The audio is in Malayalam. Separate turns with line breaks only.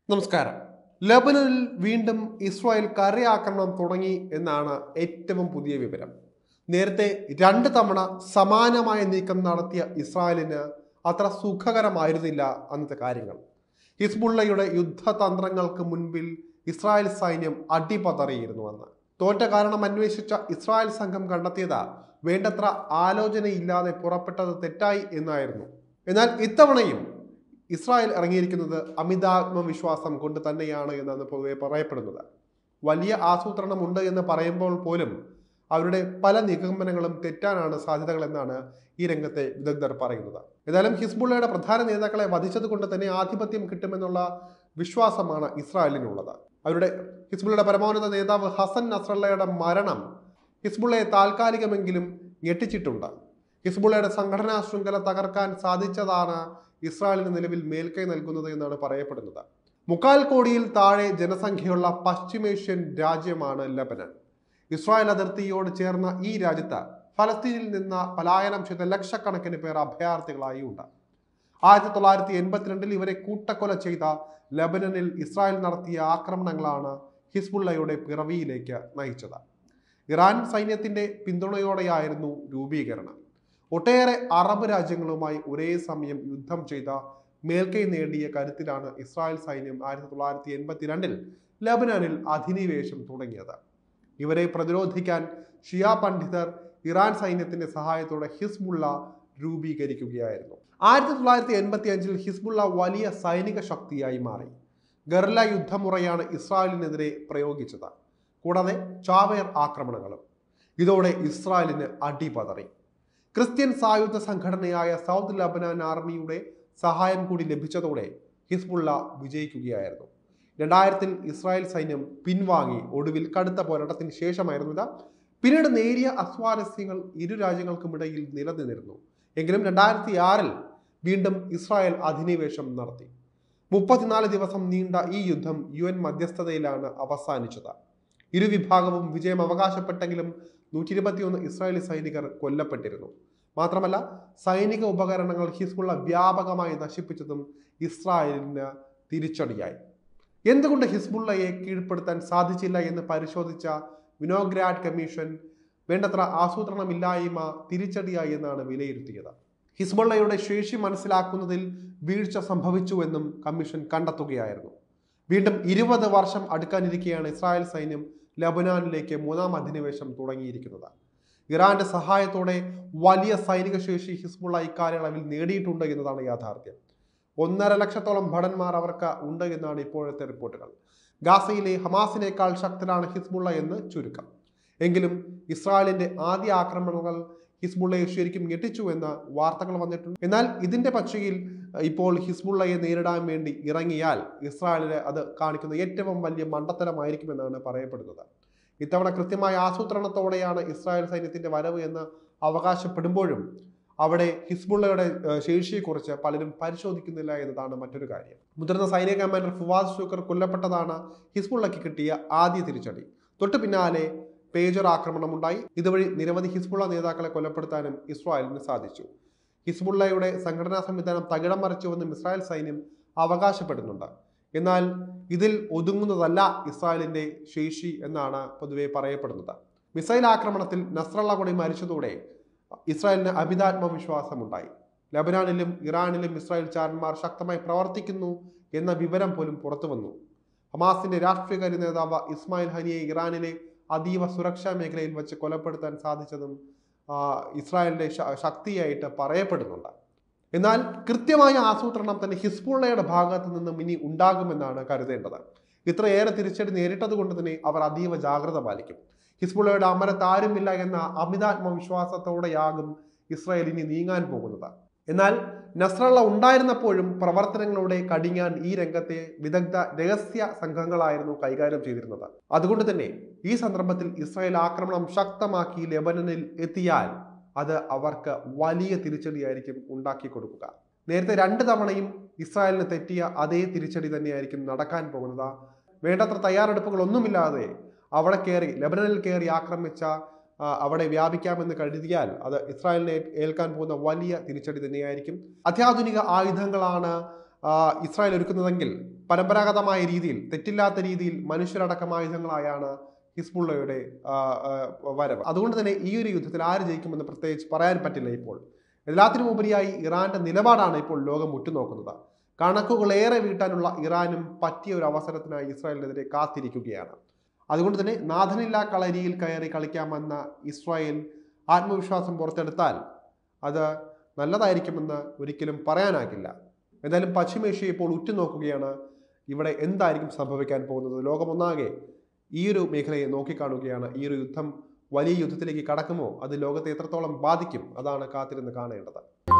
നമസ്കാരം. ലബനനിൽ വീണ്ടും ഇസ്രായേൽ കരയാക്രമണം തുടങ്ങി എന്നാണ് ഏറ്റവും പുതിയ വിവരം. നേരത്തെ 2 തവണ സമാനമായ നീക്കം നടത്തിയ ഇസ്രായേലിന് അത്ര സുഖകരമായിരുന്നില്ല അന്നത്തെ കാര്യങ്ങൾ. ഹിസ്ബുള്ളയുടെ യുദ്ധതന്ത്രങ്ങൾക്ക് മുൻപിൽ ഇസ്രായേൽ സൈന്യം അടിപതറിയിരുന്നു അന്ന്. തോറ്റ കാരണം അന്വേഷിച്ച ഇസ്രായേൽ സംഘം കണ്ടെത്തിയത് വേണ്ടത്ര ആലോചനയില്ലാതെ പുറപ്പെട്ടത് തെറ്റായി എന്നായിരുന്നു. എന്നാൽ ഇത്തവണയും ഇസ്രായേൽ ഇറങ്ങിയിരിക്കുന്നത് അമിതാത്മവിശ്വാസം കൊണ്ട് തന്നെയാണ് എന്നാണ് പൊതുവെ പറയപ്പെടുന്നത്. വലിയ ആസൂത്രണമുണ്ട് എന്ന് പറയുമ്പോൾ പോലും അവരുടെ പല നിഗമനങ്ങളും തെറ്റാനാണ് സാധ്യതകൾ എന്നാണ് ഈ രംഗത്തെ വിദഗ്ധർ പറയുന്നത്. ഏതായാലും ഹിസ്ബുള്ളയുടെ പ്രധാന നേതാക്കളെ വധിച്ചത് കൊണ്ട് തന്നെ ആധിപത്യം കിട്ടുമെന്നുള്ള വിശ്വാസമാണ് ഇസ്രായേലിനുള്ളത്. അവരുടെ ഹിസ്ബുള്ളയുടെ പരമോന്നത നേതാവ് ഹസൻ നസ്രള്ളയുടെ മരണം ഹിസ്ബുള്ളയെ താൽക്കാലികമെങ്കിലും ഞെട്ടിച്ചിട്ടുണ്ട്. ഹിസ്ബുള്ളയുടെ സംഘടനാ ശൃംഖല തകർക്കാൻ സാധിച്ചതാണ് ഇസ്രായേലിന് നിലവിൽ മേൽക്കൈ നൽകുന്നത് എന്നാണ് പറയപ്പെടുന്നത്. 3/4 കോടിയിൽ താഴെ ജനസംഖ്യയുള്ള പശ്ചിമേഷ്യൻ രാജ്യമാണ് ലബനൻ. ഇസ്രായേൽ അതിർത്തിയോട് ചേർന്ന ഈ രാജ്യത്ത് ഫലസ്തീനിൽ നിന്ന് പലായനം ചെയ്ത ലക്ഷക്കണക്കിന് പേർ അഭയാർത്ഥികളായി ഉണ്ട്. 1982 ഇവരെ കൂട്ടക്കൊല ചെയ്ത ലബനനിൽ ഇസ്രായേൽ നടത്തിയ ആക്രമണങ്ങളാണ് ഹിസ്ബുള്ളയുടെ പിറവിയിലേക്ക് നയിച്ചത്. ഇറാൻ സൈന്യത്തിന്റെ പിന്തുണയോടെയായിരുന്നു രൂപീകരണം. ഒട്ടേറെ അറബ് രാജ്യങ്ങളുമായി ഒരേ സമയം യുദ്ധം ചെയ്ത മേൽക്കൈ നേടിയ കരുത്തിലാണ് ഇസ്രായേൽ സൈന്യം 1982 ലബനാനിൽ അധിനിവേശം തുടങ്ങിയത്. ഇവരെ പ്രതിരോധിക്കാൻ ഷിയ പണ്ഡിതർ ഇറാൻ സൈന്യത്തിന്റെ സഹായത്തോടെ ഹിസ്ബുള്ള രൂപീകരിക്കുകയായിരുന്നു. 1985 ഹിസ്ബുള്ള വലിയ സൈനിക ശക്തിയായി മാറി. ഗറില്ല യുദ്ധമുറയാണ് ഇസ്രായേലിനെതിരെ പ്രയോഗിച്ചത്, കൂടാതെ ചാവേർ ആക്രമണങ്ങളും. ഇതോടെ ഇസ്രായേലിന് അടിപതറി. ക്രിസ്ത്യൻ സായുധ സംഘടനയായ സൗത്ത് ലബനാൻ ആർമിയുടെ സഹായം കൂടി ലഭിച്ചതോടെ ഹിസ്ബുള്ള വിജയിക്കുകയായിരുന്നു. 2000 ഇസ്രായേൽ സൈന്യം പിൻവാങ്ങി. ഒടുവിൽ കടുത്ത പോരാട്ടത്തിന് ശേഷമായിരുന്നു ഇത്. പിന്നീട് നേരിയ അസ്വാരസ്യങ്ങൾ ഇരു രാജ്യങ്ങൾക്കുമിടയിൽ നിലനിന്നിരുന്നു. എങ്കിലും 2006 വീണ്ടും ഇസ്രായേൽ അധിനിവേശം നടത്തി. 34 ദിവസം നീണ്ട ഈ യുദ്ധം UN മധ്യസ്ഥതയിലാണ് അവസാനിച്ചത്. ഇരുവിഭാഗവും വിജയം അവകാശപ്പെട്ടെങ്കിലും 121 ഇസ്രായേലി സൈനികർ കൊല്ലപ്പെട്ടിരുന്നു. മാത്രമല്ല, സൈനിക ഉപകരണങ്ങൾ ഹിസ്ബുള്ള വ്യാപകമായി നശിപ്പിച്ചതും ഇസ്രായേലിന് തിരിച്ചടിയായി. എന്തുകൊണ്ട് ഹിസ്ബുള്ളയെ കീഴ്പ്പെടുത്താൻ സാധിച്ചില്ല എന്ന് പരിശോധിച്ച വിനോഗ്രാഡ് കമ്മീഷൻ വേണ്ടത്ര ആസൂത്രണമില്ലായ്മ തിരിച്ചടിയായി എന്നാണ് വിലയിരുത്തിയത്. ഹിസ്ബുള്ളയുടെ ശേഷി മനസ്സിലാക്കുന്നതിൽ വീഴ്ച സംഭവിച്ചുവെന്നും കമ്മീഷൻ കണ്ടെത്തുകയായിരുന്നു. വീണ്ടും 20 വർഷം അടുക്കാനിരിക്കെയാണ് ഇസ്രായേൽ സൈന്യം ലബനാനിലേക്ക് 3ാം അധിനിവേശം തുടങ്ങിയിരിക്കുന്നത്. ഇറാന്റെ സഹായത്തോടെ വലിയ സൈനിക ശേഷി ഹിസ്ബുള്ള ഇക്കാലയളവിൽ നേടിയിട്ടുണ്ട് എന്നതാണ് യാഥാർത്ഥ്യം. 1.5 ലക്ഷത്തോളം ഭടന്മാർ അവർക്ക് ഉണ്ട് എന്നാണ് ഇപ്പോഴത്തെ റിപ്പോർട്ടുകൾ. ഗാസയിലെ ഹമാസിനേക്കാൾ ശക്തരാണ് ഹിസ്ബുള്ള എന്ന് ചുരുക്കം. എങ്കിലും ഇസ്രായേലിന്റെ ആദ്യ ആക്രമണങ്ങൾ ഹിസ്ബുള്ളയെ ശരിക്കും ഞെട്ടിച്ചു എന്ന വാർത്തകൾ വന്നിട്ടുണ്ട്. എന്നാൽ ഇതിന്റെ പശ്ചയിൽ ഇപ്പോൾ ഹിസ്ബുള്ളയെ നേരിടാൻ വേണ്ടി ഇറങ്ങിയാൽ ഇസ്രായേലിന് അത് കാണിക്കുന്ന ഏറ്റവും വലിയ മണ്ടത്തരമായിരിക്കുമെന്നാണ് പറയപ്പെടുന്നത്. ഇത്തവണ കൃത്യമായ ആസൂത്രണത്തോടെയാണ് ഇസ്രായേൽ സൈന്യത്തിന്റെ വരവ് എന്ന് അവകാശപ്പെടുമ്പോഴും അവിടെ ഹിസ്ബുള്ളയുടെ ശേഷിയെക്കുറിച്ച് പലരും പരിശോധിക്കുന്നില്ല എന്നതാണ് മറ്റൊരു കാര്യം. മുതിർന്ന സൈനിക കമാൻഡർ ഫുവാദ് ഷുക്കർ കൊല്ലപ്പെട്ടതാണ് ഹിസ്ബുള്ളയ്ക്ക് കിട്ടിയ ആദ്യ തിരിച്ചടി. തൊട്ടു പിന്നാലെ പേജർ ആക്രമണമുണ്ടായി. ഇതുവഴി നിരവധി ഹിസ്ബുള്ള നേതാക്കളെ കൊലപ്പെടുത്താനും ഇസ്രായേലിന് സാധിച്ചു. ഹിസ്ബുള്ളയുടെ സംഘടനാ സംവിധാനം തകിടം മറിച്ചുവെന്നും ഇസ്രായേൽ സൈന്യം അവകാശപ്പെടുന്നുണ്ട്. എന്നാൽ ഇതിൽ ഒതുങ്ങുന്നതല്ല ഇസ്രായേലിന്റെ ശേഷി എന്നാണ് പൊതുവെ പറയപ്പെടുന്നത്. മിസൈൽ ആക്രമണത്തിൽ നസ്രള്ള കൂടി മരിച്ചതോടെ ഇസ്രായേലിന് അമിതാത്മവിശ്വാസമുണ്ടായി. ലബനാനിലും ഇറാനിലും ഇസ്രായേൽ ചാരന്മാർ ശക്തമായി പ്രവർത്തിക്കുന്നു എന്ന വിവരം പോലും പുറത്തു വന്നു. ഹമാസിന്റെ രാഷ്ട്രീയകാര്യ നേതാവ് ഇസ്മായിൽ ഹനിയെ ഇറാനിലെ അതീവ സുരക്ഷാ മേഖലയിൽ വെച്ച് കൊലപ്പെടുത്താൻ സാധിച്ചതും ഇസ്രായേലിന്റെ ശക്തിയായിട്ട് പറയപ്പെടുന്നുണ്ട്. എന്നാൽ കൃത്യമായ ആസൂത്രണം തന്നെ ഹിസ്ബുള്ളയുടെ ഭാഗത്ത് നിന്നും ഇനി ഉണ്ടാകുമെന്നാണ് കരുതേണ്ടത്. ഇത്രയേറെ തിരിച്ചടി നേരിട്ടത് കൊണ്ട് തന്നെ അവർ അതീവ ജാഗ്രത പാലിക്കും. ഹിസ്ബുള്ളയുടെ അമരത്ത് ആരുമില്ല എന്ന അമിതാത്മവിശ്വാസത്തോടെയാകും ഇസ്രായേൽ ഇനി നീങ്ങാൻ പോകുന്നത്. എന്നാൽ നസ്രള്ള ഉണ്ടായിരുന്നപ്പോഴും പ്രവർത്തനങ്ങളുടെ കടിഞ്ഞാൻ ഈ രംഗത്തെ വിദഗ്ധ രഹസ്യ സംഘങ്ങളായിരുന്നു കൈകാര്യം ചെയ്തിരുന്നത്. അതുകൊണ്ട് തന്നെ ഈ സന്ദർഭത്തിൽ ഇസ്രായേൽ ആക്രമണം ശക്തമാക്കി ലെബനനിൽ എത്തിയാൽ അത് അവർക്ക് വലിയ തിരിച്ചടിയായിരിക്കും ഉണ്ടാക്കി കൊടുക്കുക. നേരത്തെ 2 തവണയും ഇസ്രായേലിന് തെറ്റിയ അതേ തിരിച്ചടി തന്നെയായിരിക്കും നടക്കാൻ പോകുന്നത്. വേണ്ടത്ര തയ്യാറെടുപ്പുകളൊന്നുമില്ലാതെ അവിടെ കയറി ലെബനനിൽ കയറി ആക്രമിച്ച അവിടെ വ്യാപിക്കാമെന്ന് കരുതിയാൽ അത് ഇസ്രായേലിനെ ഏൽക്കാൻ പോകുന്ന വലിയ തിരിച്ചടി തന്നെയായിരിക്കും. അത്യാധുനിക ആയുധങ്ങളാണ് ഇസ്രായേൽ ഒരുക്കുന്നതെങ്കിൽ പരമ്പരാഗതമായ രീതിയിൽ, തെറ്റില്ലാത്ത രീതിയിൽ മനുഷ്യരടക്കം ആയുധങ്ങളായാണ് ഹിസ്ബുള്ളയുടെ വരവ്. അതുകൊണ്ട് തന്നെ ഈ ഒരു യുദ്ധത്തിൽ ആര് ജയിക്കുമെന്ന് പ്രത്യേകിച്ച് പറയാൻ പറ്റില്ല ഇപ്പോൾ. എല്ലാത്തിനുമുപരിയായി ഇറാന്റെ നിലപാടാണ് ഇപ്പോൾ ലോകം ഉറ്റുനോക്കുന്നത്. കണക്കുകളേറെ വീട്ടാനുള്ള ഇറാനും പറ്റിയ ഒരു അവസരത്തിനായി ഇസ്രായേലിനെതിരെ കാത്തിരിക്കുകയാണ്. അതുകൊണ്ട് തന്നെ നാഥനില്ലാ കളരിയിൽ കയറി കളിക്കാമെന്ന ഇസ്രായേൽ ആത്മവിശ്വാസം പുറത്തെടുത്താൽ അത് നല്ലതായിരിക്കുമെന്ന് ഒരിക്കലും പറയാനാകില്ല. എന്തായാലും പശ്ചിമേഷ്യ ഇപ്പോൾ ഉറ്റുനോക്കുകയാണ്. ഇവിടെ എന്തായിരിക്കും സംഭവിക്കാൻ പോകുന്നത്? ലോകമൊന്നാകെ ഈ ഒരു മേഖലയെ നോക്കിക്കാണുകയാണ്. ഈ ഒരു യുദ്ധം വലിയ യുദ്ധത്തിലേക്ക് കടക്കുമോ? അത് ലോകത്തെ എത്രത്തോളം ബാധിക്കും? അതാണ് കാത്തിരുന്ന് കാണേണ്ടത്.